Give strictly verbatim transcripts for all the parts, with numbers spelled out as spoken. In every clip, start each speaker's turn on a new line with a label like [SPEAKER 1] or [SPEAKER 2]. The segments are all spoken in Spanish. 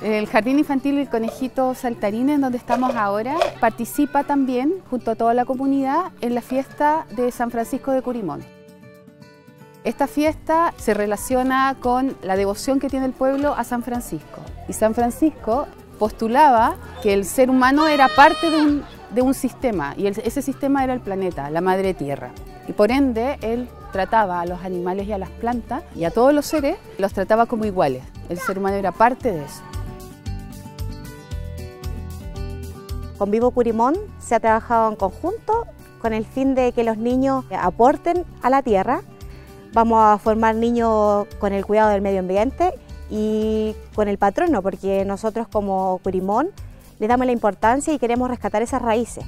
[SPEAKER 1] El Jardín Infantil El Conejito Saltarín, en donde estamos ahora, participa también, junto a toda la comunidad, en la fiesta de San Francisco de Curimón. Esta fiesta se relaciona con la devoción que tiene el pueblo a San Francisco. Y San Francisco postulaba que el ser humano era parte de un, de un sistema, y el, ese sistema era el planeta, la madre tierra. Y por ende, él trataba a los animales y a las plantas, y a todos los seres, los trataba como iguales. El ser humano era parte de eso.
[SPEAKER 2] Con Vivo Curimón se ha trabajado en conjunto con el fin de que los niños aporten a la tierra. Vamos a formar niños con el cuidado del medio ambiente y con el patrono, porque nosotros como Curimón le damos la importancia y queremos rescatar esas raíces.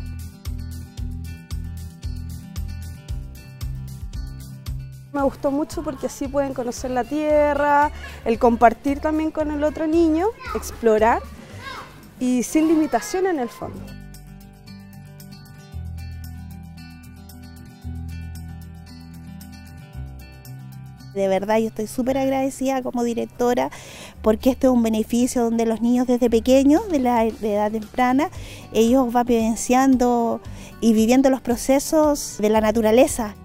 [SPEAKER 3] Me gustó mucho porque así pueden conocer la tierra, el compartir también con el otro niño, explorar y sin limitación en el fondo.
[SPEAKER 4] De verdad yo estoy súper agradecida como directora porque este es un beneficio donde los niños desde pequeños, de la de edad temprana, ellos van vivenciando y viviendo los procesos de la naturaleza.